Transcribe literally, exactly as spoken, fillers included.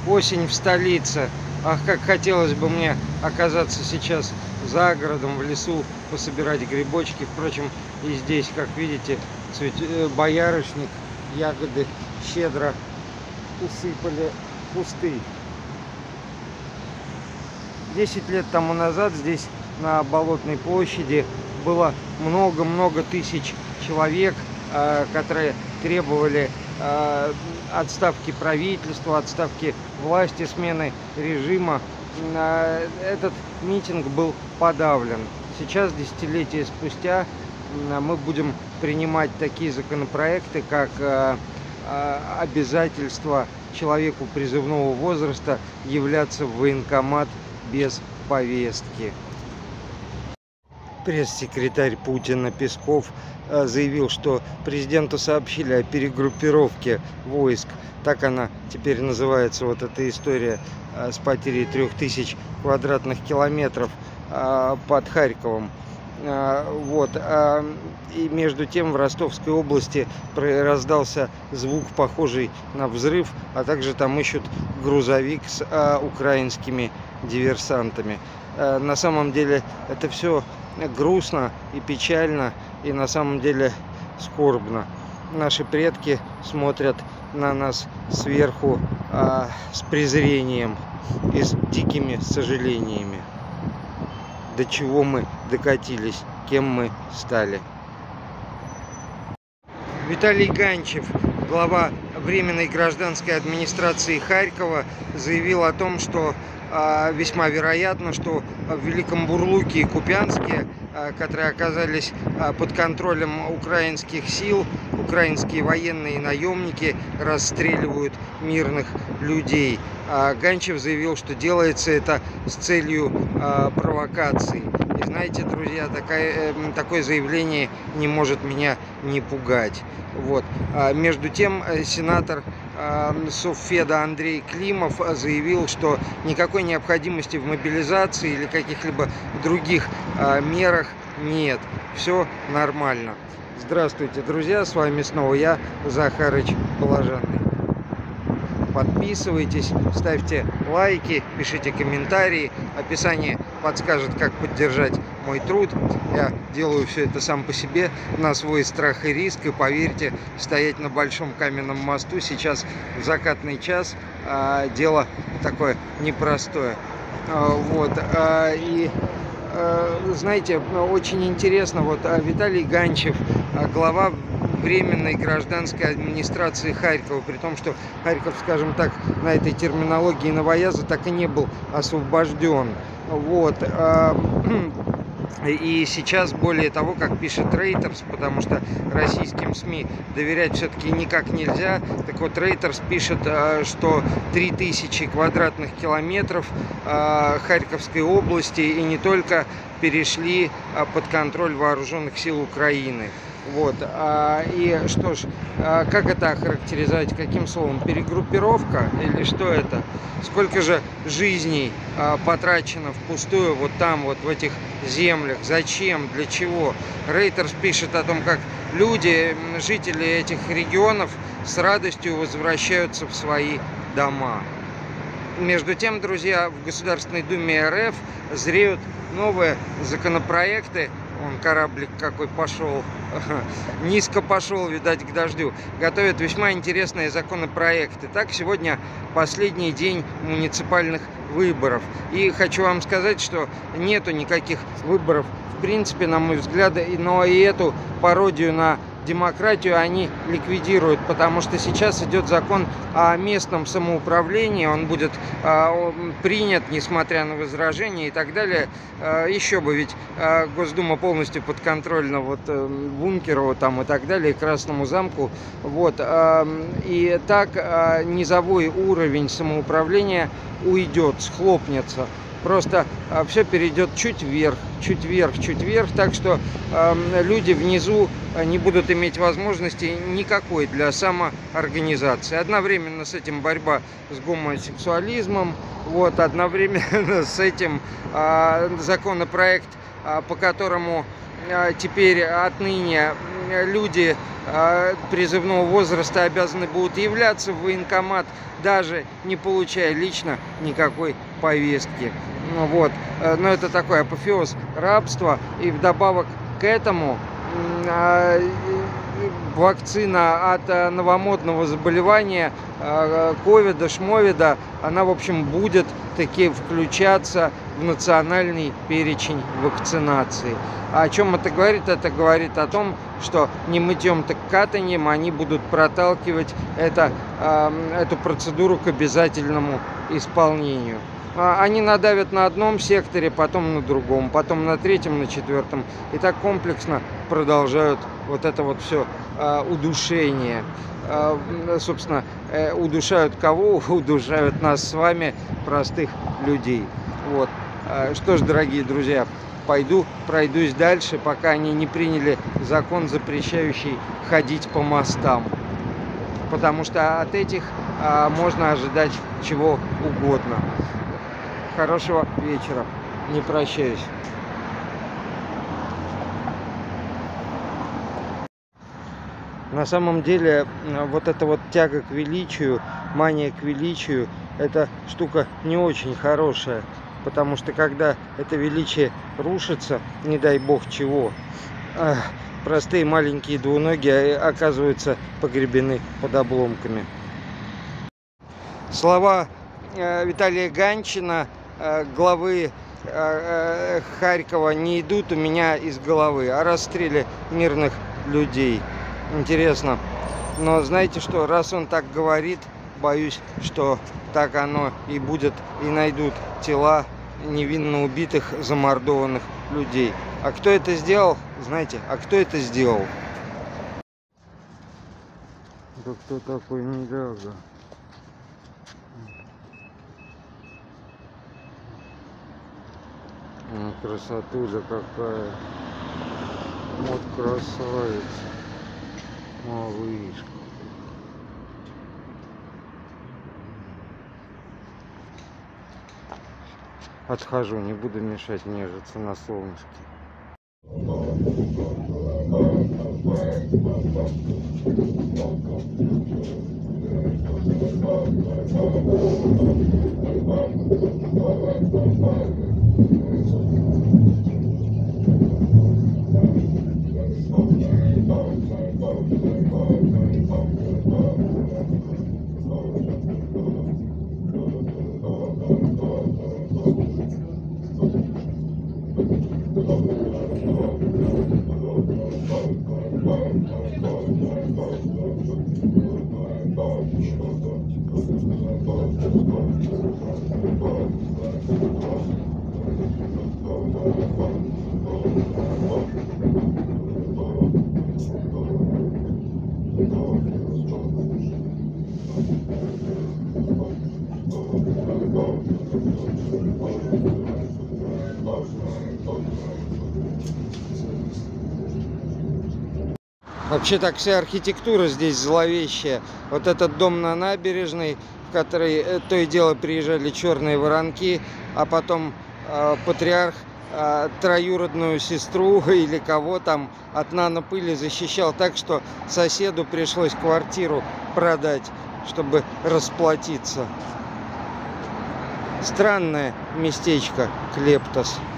осень в столице. Ах, как хотелось бы мне оказаться сейчас за городом, в лесу, пособирать грибочки. Впрочем, и здесь, как видите, цвет... боярышник, ягоды щедро усыпали кусты. Десять лет тому назад здесь, на Болотной площади, было много-много тысяч человек, которые требовали отставки правительства, отставки власти, смены режима. Этот митинг был подавлен. Сейчас, десятилетия спустя, мы будем принимать такие законопроекты, как обязательство человеку призывного возраста являться в военкомат без повестки. Пресс-секретарь Путина Песков заявил, что президенту сообщили о перегруппировке войск. Так она теперь называется, вот эта история с потерей трех тысяч квадратных километров под Харьковом. Вот. И между тем в Ростовской области раздался звук, похожий на взрыв, а также там ищут грузовик с украинскими диверсантами. На самом деле это все грустно и печально, и на самом деле скорбно. Наши предки смотрят на нас сверху а, с презрением и с дикими сожалениями. До чего мы докатились, кем мы стали. Виталий Ганчев, глава Временной гражданской администрации Харькова, заявил о том, что а, весьма вероятно, что в Великом Бурлуке и Купянске, а, которые оказались а, под контролем украинских сил, украинские военные наемники расстреливают мирных людей. А Ганчев заявил, что делается это с целью а, провокации. И знаете, друзья, такая, такое заявление не может меня не пугать. Вот. А между тем, сенатор Совфеда Андрей Климов заявил, что никакой необходимости в мобилизации или каких-либо других мерах нет. Все нормально. Здравствуйте, друзья, с вами снова я, Захарыч Блаженный. Подписывайтесь, ставьте лайки, пишите комментарии. Описание подскажет, как поддержать мой труд. Я делаю все это сам по себе, на свой страх и риск. И поверьте, стоять на большом каменном мосту сейчас в закатный час а, дело такое непростое. А, вот. А, и знаете, очень интересно, вот Виталий Ганчев, глава Временной гражданской администрации Харькова, при том, что Харьков, скажем так, на этой терминологии новояза так и не был освобожден. Вот. И сейчас, более того, как пишет Reuters, потому что российским СМИ доверять все-таки никак нельзя, так вот Reuters пишет, что три тысячи квадратных километров Харьковской области и не только перешли под контроль вооруженных сил Украины. Вот. И что ж, как это охарактеризовать, каким словом? Перегруппировка или что это? Сколько же жизней потрачено впустую вот там, вот в этих землях? Зачем? Для чего? Reuters пишет о том, как люди, жители этих регионов с радостью возвращаются в свои дома. Между тем, друзья, в Государственной Думе эр эф зреют новые законопроекты. Он кораблик какой пошел, низко пошел, видать, к дождю. Готовят весьма интересные законопроекты. Так, сегодня последний день муниципальных выборов. И хочу вам сказать, что нету никаких выборов, в принципе, на мой взгляд, но и эту пародию на демократию они ликвидируют, потому что сейчас идет закон о местном самоуправлении, он будет а, принят, несмотря на возражения и так далее. А, еще бы, ведь а, Госдума полностью подконтрольна вот а, Бункеру там и так далее, Красному замку. Вот, а, и так а, низовой уровень самоуправления уйдет, схлопнется. Просто а, все перейдет чуть вверх, чуть вверх, чуть вверх, так что э, люди внизу не будут иметь возможности никакой для самоорганизации. Одновременно с этим борьба с гомосексуализмом, вот, одновременно с этим э, законопроект, э, по которому э, теперь отныне люди призывного возраста обязаны будут являться в военкомат, даже не получая лично никакой повестки. Вот. Но это такой апофеоз рабства. И вдобавок к этому вакцина от новомодного заболевания ковида, шмовида, она, в общем, будет таки включаться в национальный перечень вакцинации. А о чем это говорит? Это говорит о том, что не мытьем, так катаньем они будут проталкивать это, эту процедуру к обязательному исполнению. Они надавят на одном секторе, потом на другом, потом на третьем, на четвертом. И так комплексно продолжают вот это вот все удушение. Собственно, удушают кого? Удушают нас с вами, простых людей. Вот. Что ж, дорогие друзья, пойду пройдусь дальше, пока они не приняли закон, запрещающий ходить по мостам. Потому что от этих можно ожидать чего угодно. Хорошего вечера. Не прощаюсь. На самом деле, вот эта вот тяга к величию, мания к величию, это штука не очень хорошая. Потому что когда это величие рушится, не дай бог чего, простые маленькие двуногие оказываются погребены под обломками. Слова Виталия Ганчина, главы Харькова, не идут у меня из головы о расстреле мирных людей. Интересно. Но знаете что, раз он так говорит, боюсь, что так оно и будет, и найдут тела невинно убитых, замордованных людей. А кто это сделал? Знаете, а кто это сделал? Да кто такой Ниляга? Ну, красотуля какая. Вот красавица. Малышка. Отхожу, не буду мешать нежиться на солнышке. Вообще так вся архитектура здесь зловещая. Вот этот дом на набережной, в который то и дело приезжали черные воронки, а потом э, патриарх э, троюродную сестру или кого там от нанопыли защищал так, что соседу пришлось квартиру продать, чтобы расплатиться. Странное местечко Клептос.